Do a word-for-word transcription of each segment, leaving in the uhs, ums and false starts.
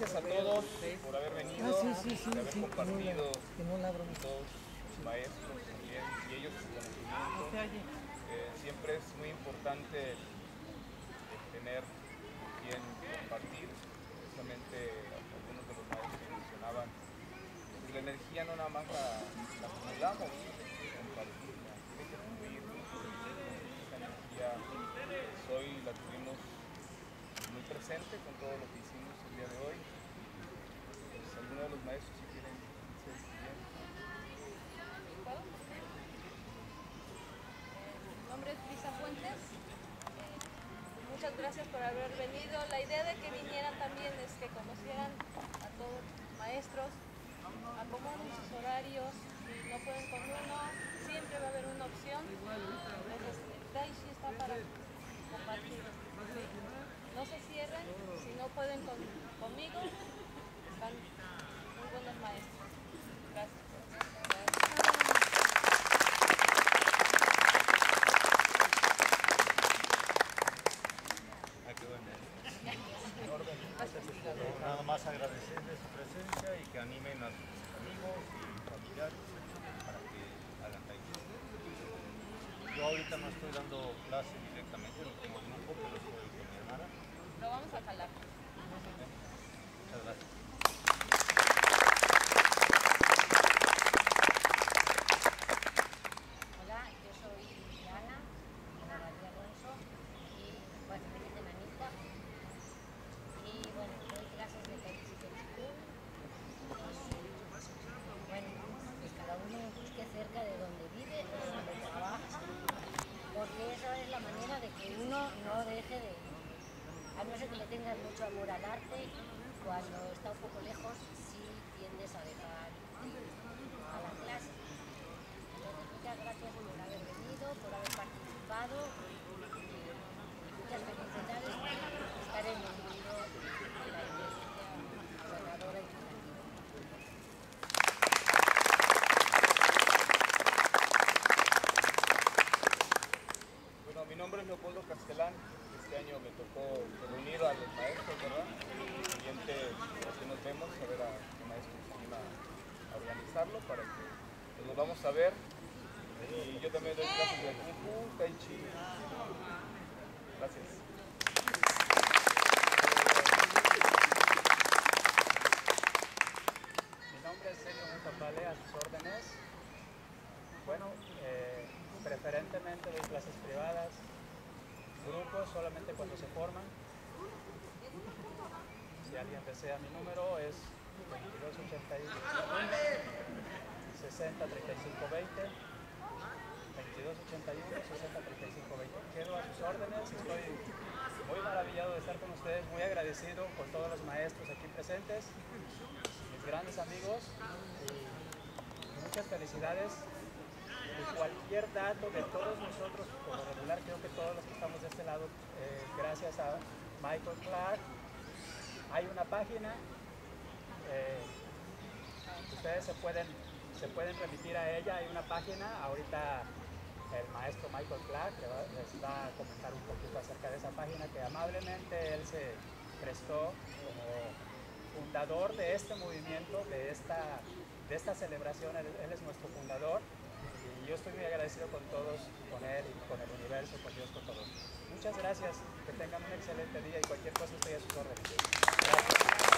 gracias a todos por haber venido, ah, sí, sí, sí, por haber sí, compartido que no la, que no con todos sus maestros también y ellos su conocimiento. Eh, siempre es muy importante eh, tener quien compartir. Precisamente algunos de los maestros mencionaban, pues la energía no nada más la, la acumulamos, hay que compartirla, tiene que fluir. Esa energía pues, hoy la tuvimos muy presente con todo lo que hicimos el día de hoy. Pues, algunos de los maestros si quieren decir bien. Mi nombre es Brisa Fuentes. Eh, muchas gracias por haber venido. La idea de que vinieran también es que conocieran a todos los maestros, acomoden sus horarios. Si no pueden con uno, siempre va a haber una opción. Entonces, el Tai Chi está para compartir. No se cierren, si no pueden con, conmigo, están muy buenos maestros. Gracias. Nada más agradecerles su presencia y que animen a sus amigos y familiares para que hagan Tai Chi. Yo ahorita no estoy dando clase directamente, no tengo grupo, pero estoy con mi hermana. Lo vamos a jalar. Muchas gracias. Hola, yo soy Ana, Ana María Alonso, y bueno, me dicen Anita. Y bueno, doy clases de Tai Chi Chi Kung. Bueno, pues cada uno busque cerca de donde vive o donde trabaja, porque esa es la manera de que uno no deje de, a no ser que le tengas mucho amor al arte, cuando está un poco lejos, sí tiendes a dejar a la clase. Entonces, muchas gracias por haber venido, por haber participado, y muchas felicidades por estar en el mundo de la energía sanadora y curativa. Bueno, mi nombre es Leopoldo Castelán. Este año me tocó reunir a los maestros, ¿verdad? El siguiente, así nos vemos, a ver a qué maestros se anima a organizarlo para que pues, nos vamos a ver. Y yo también doy clases de Kung Fu, Tai Chi. Gracias. Mi nombre es Sergio Muntapale, a sus órdenes. Bueno, eh, preferentemente doy clases privadas, grupos solamente cuando se forman. Si alguien desea mi número es veintidós ochenta y uno, sesenta treinta y cinco veinte. veintidós ochenta y uno, sesenta treinta y cinco veinte. Quedo a sus órdenes, estoy muy maravillado de estar con ustedes, muy agradecido con todos los maestros aquí presentes, mis grandes amigos, y muchas felicidades. Y cualquier dato de todos nosotros, por lo regular creo que todos los que estamos de este lado, eh, gracias a Michael Clark, hay una página, eh, ustedes se pueden, se pueden remitir a ella, hay una página, ahorita el maestro Michael Clark les va a comentar un poquito acerca de esa página que amablemente él se prestó como fundador de este movimiento, de esta, de esta celebración, él, él es nuestro fundador. Y yo estoy muy agradecido con todos, con él y con el universo, con Dios, con todos. Muchas gracias, que tengan un excelente día y cualquier cosa estoy a sus órdenes. Gracias.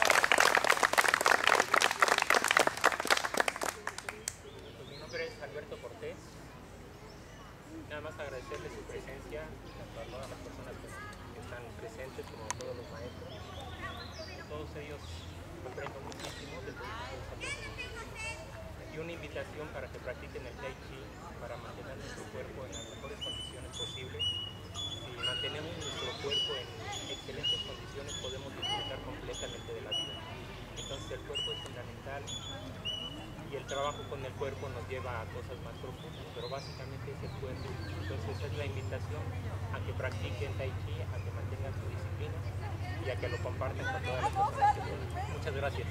Pues mi nombre es Alberto Cortés. Nada más agradecerles su presencia, tanto a todas las personas que están presentes como a todos los maestros. Todos ellos aprendo muchísimo de todo este y una invitación para que practiquen el Tai Chi para mantener nuestro cuerpo en las mejores condiciones posibles. Si mantenemos nuestro cuerpo en excelentes condiciones podemos disfrutar completamente de la vida. Entonces el cuerpo es fundamental y el trabajo con el cuerpo nos lleva a cosas más profundas, pero básicamente es el cuerpo. Entonces esa es la invitación a que practiquen Tai Chi, a que mantengan su disciplina y a que lo compartan con todas las personas que puedan. Muchas gracias.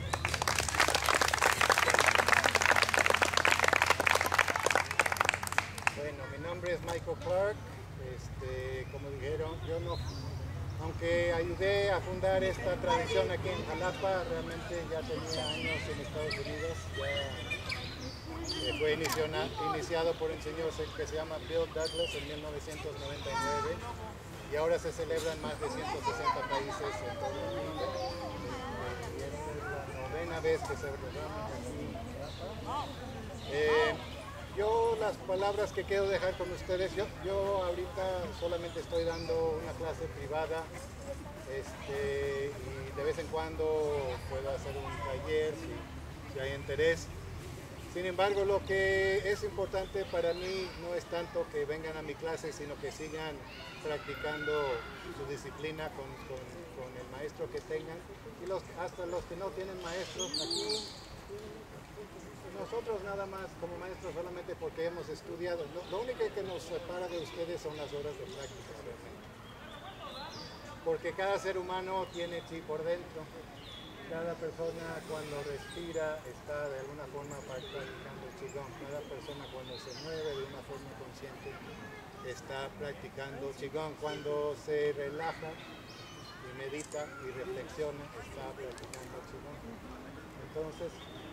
Bueno, mi nombre es Michael Clark. Este, como dijeron, yo no, aunque ayudé a fundar esta tradición aquí en Jalapa, realmente ya tenía años en Estados Unidos, ya eh, fue iniciona, iniciado por un señor que se llama Bill Douglas en mil novecientos noventa y nueve y ahora se celebra en más de ciento sesenta países en todo el mundo. Eh, y esta es la novena vez que se celebramos aquí en Jalapa. Eh, Yo las palabras que quiero dejar con ustedes, yo, yo ahorita solamente estoy dando una clase privada este, y de vez en cuando puedo hacer un taller si, si hay interés. Sin embargo, lo que es importante para mí no es tanto que vengan a mi clase, sino que sigan practicando su disciplina con, con, con el maestro que tengan y los, hasta los que no tienen maestros aquí. Nosotros nada más como maestros solamente porque hemos estudiado, lo, lo único que nos separa de ustedes son las horas de práctica realmente. Porque cada ser humano tiene chi por dentro, cada persona cuando respira está de alguna forma practicando qigong, cada persona cuando se mueve de una forma consciente está practicando qigong, cuando se relaja y medita y reflexiona está practicando qigong. Entonces,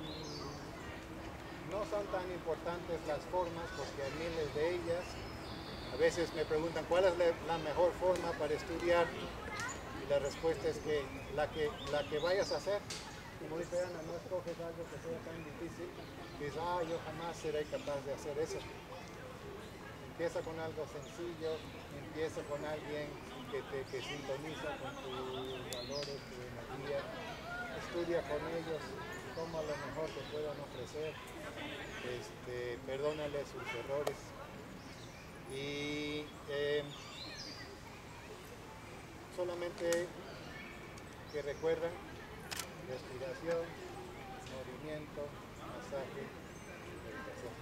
no son tan importantes las formas porque hay miles de ellas. A veces me preguntan cuál es la mejor forma para estudiar y la respuesta es que la que, la que vayas a hacer. Como dice Ana, no escoges algo que sea tan difícil que dices, ah, yo jamás seré capaz de hacer eso. Empieza con algo sencillo, empieza con alguien que, te, que sintoniza con tus valores, tu energía, estudia con ellos, toma lo mejor que puedan ofrecer. Este, perdónale sus errores y eh, solamente que recuerdan respiración, movimiento, masaje, meditación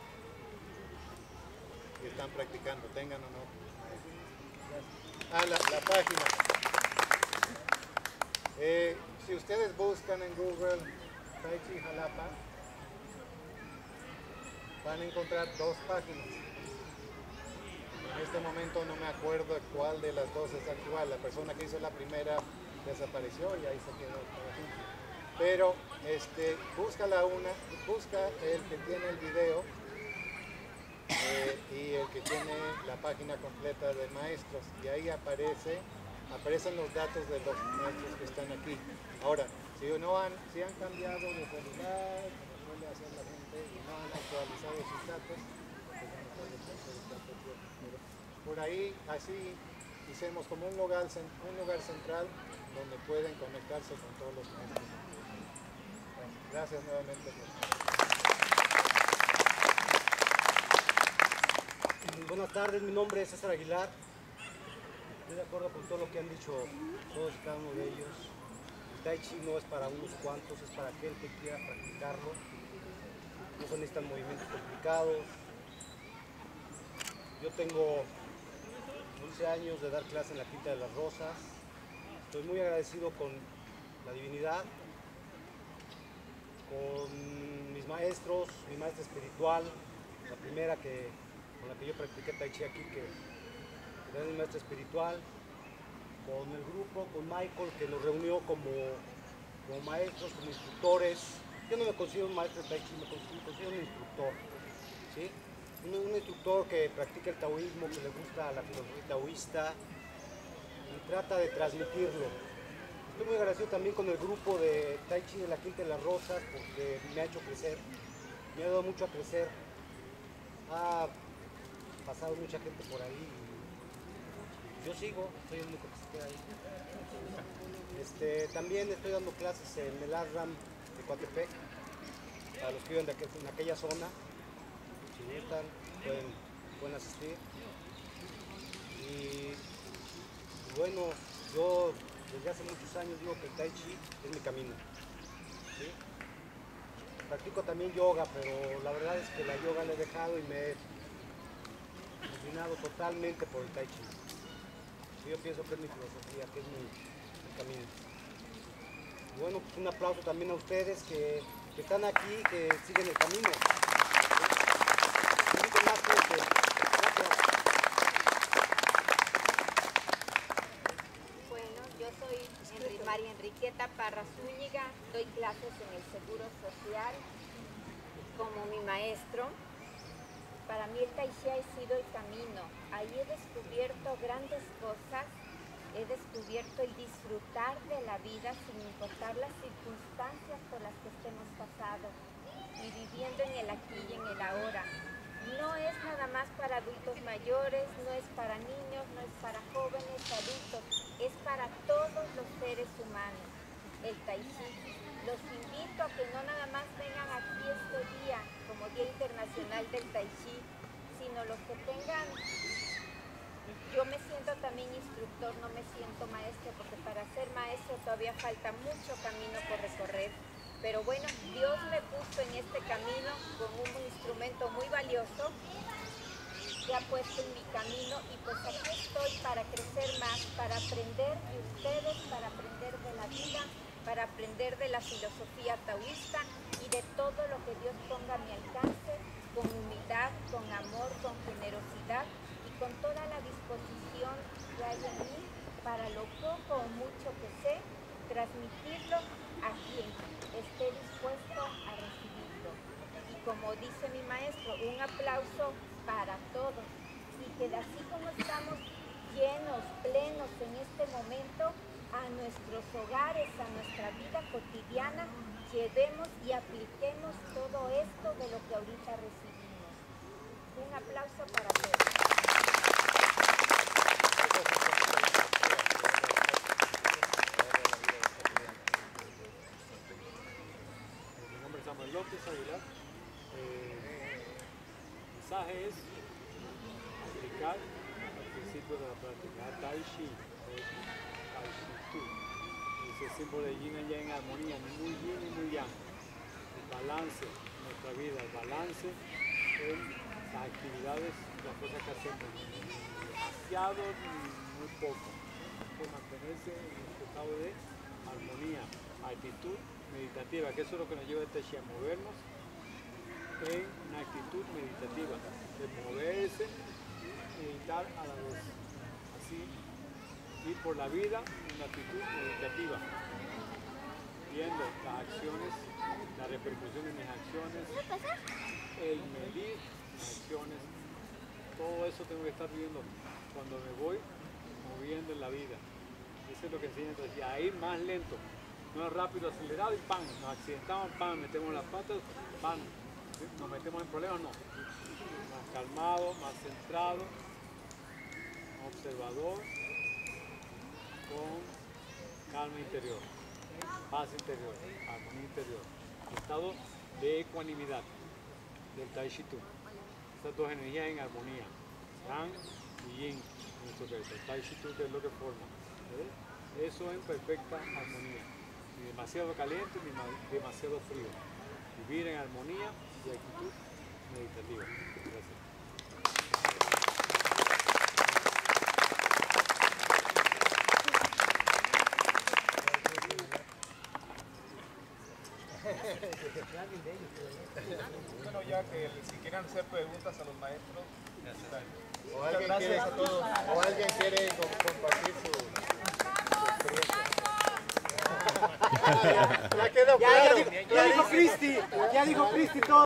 y están practicando, tengan o no. Ah, la, la página eh, si ustedes buscan en Google Tai Chi Jalapa van a encontrar dos páginas. En este momento no me acuerdo cuál de las dos es actual. La persona que hizo la primera desapareció y ahí se quedó. Pero este, busca la una, busca el que tiene el video eh, y el que tiene la página completa de maestros. Y ahí aparece, aparecen los datos de los maestros que están aquí. Ahora, si no han, si han cambiado de celular, como suele hacer la gente, y no han actualizado sus datos, pues no pueden hacer el dato. Por ahí, así, hicimos como un lugar, un lugar central donde pueden conectarse con todos los maestros. Gracias nuevamente. Buenas tardes, mi nombre es César Aguilar. Estoy de acuerdo con todo lo que han dicho todos y cada uno de ellos. El Tai Chi no es para unos cuantos, es para aquel que quiera practicarlo. No se necesitan movimientos complicados. Yo tengo once años de dar clase en la Quinta de las Rosas. Estoy muy agradecido con la divinidad, con mis maestros, mi maestra espiritual, la primera que, con la que yo practiqué Tai Chi aquí, que era mi maestra espiritual, con el grupo, con Michael, que nos reunió como, como maestros, como instructores. Yo no me considero un maestro de Tai Chi, me considero un instructor, ¿sí? Un, un instructor que practica el taoísmo, que le gusta la filosofía taoísta y trata de transmitirlo. Estoy muy agradecido también con el grupo de Tai Chi de la Quinta de las Rosas porque me ha hecho crecer, me ha ayudado mucho a crecer. Ha pasado mucha gente por ahí y yo sigo, soy el único que se queda ahí. Este, también estoy dando clases en el ASRAM de Coatepec, para los que viven de aquel, en aquella zona. Si gustan, pueden, pueden asistir. Y, y bueno, yo desde hace muchos años digo que el Tai Chi es mi camino, ¿sí? Practico también yoga, pero la verdad es que la yoga la he dejado y me he inclinado totalmente por el Tai Chi. Yo pienso que es mi filosofía, que es mi, mi camino. Y bueno, pues un aplauso también a ustedes que, que están aquí, que siguen el camino. Mucho más fuerte. Gracias. Bueno, María Enriqueta Parra Zúñiga, doy clases en el Seguro Social como mi maestro. Para mí el Tai Chi ha sido el camino. Ahí he descubierto grandes cosas, he descubierto el disfrutar de la vida sin importar las circunstancias por las que estemos pasados y viviendo en el aquí y en el ahora. No es nada más para adultos mayores, no es para niños, no es para jóvenes, adultos, es para todos los seres humanos. El Tai Chi. Los invito a que no nada más vengan aquí este día como Día Internacional del Tai Chi, sino los que tengan. Yo me siento también instructor, no me siento maestro, porque para ser maestro todavía falta mucho camino por recorrer. Pero bueno, Dios me puso en este camino con un instrumento muy valioso que ha puesto en mi camino, y pues aquí estoy para crecer más, para aprender de ustedes, para aprender de la vida, para aprender de la filosofía taoísta y de todo lo que Dios ponga a mi alcance, con humildad, con amor, con generosidad y con toda la disposición que hay en mí para lo poco o mucho que sé, transmitirlo a quien esté dispuesto a recibirlo. Y como dice mi maestro, un aplauso para todos, y que así como estamos llenos, plenos en este momento, a nuestros hogares, a nuestra vida cotidiana, llevemos y apliquemos todo esto de lo que ahorita recibimos. Un aplauso para todos. Mi nombre es Samuel López Aguilar. Eh, el mensaje es aplicar el principio de la práctica Tai Chi, Tai Chi Tu. Ese símbolo de yin y yang en armonía, muy yin y muy yang. El balance en nuestra vida, el balance en las actividades, las cosas que hacemos. Demasiado ni muy poco. Hay que mantenerse en un estado de armonía, actitud meditativa, que eso es lo que nos lleva a Tai Chi, a movernos en una actitud meditativa, de moverse, meditar a la vez, así ir por la vida en una actitud meditativa, viendo las acciones, la repercusión de mis acciones, el medir mis acciones, todo eso tengo que estar viendo cuando me voy moviendo en la vida. Eso es lo que enseña entonces, a ir más lento, no es rápido, acelerado y ¡pam! Nos accidentamos, ¡pam! Metemos las patas, ¡pam! Nos metemos en problemas, no. Más calmado, más centrado, observador, con calma interior, paz interior, armonía interior, estado de ecuanimidad del Tai Chi Tu. Estas dos energías en armonía, Yang y Yin, en nuestro caso. El Tai Chi Tu, que es lo que forma. ¿Ves? Eso en perfecta armonía. Ni demasiado caliente ni demasiado frío. Vivir en armonía y actitud meditativa. Gracias. Bueno, ya que si quieren hacer preguntas a los maestros, o alguien quiere, a todos. O alguien quiere compartir su, su experiencia. Ya, ya quedó Ya, claro. ya dijo, ya dijo Cristi, ya dijo Cristi todo.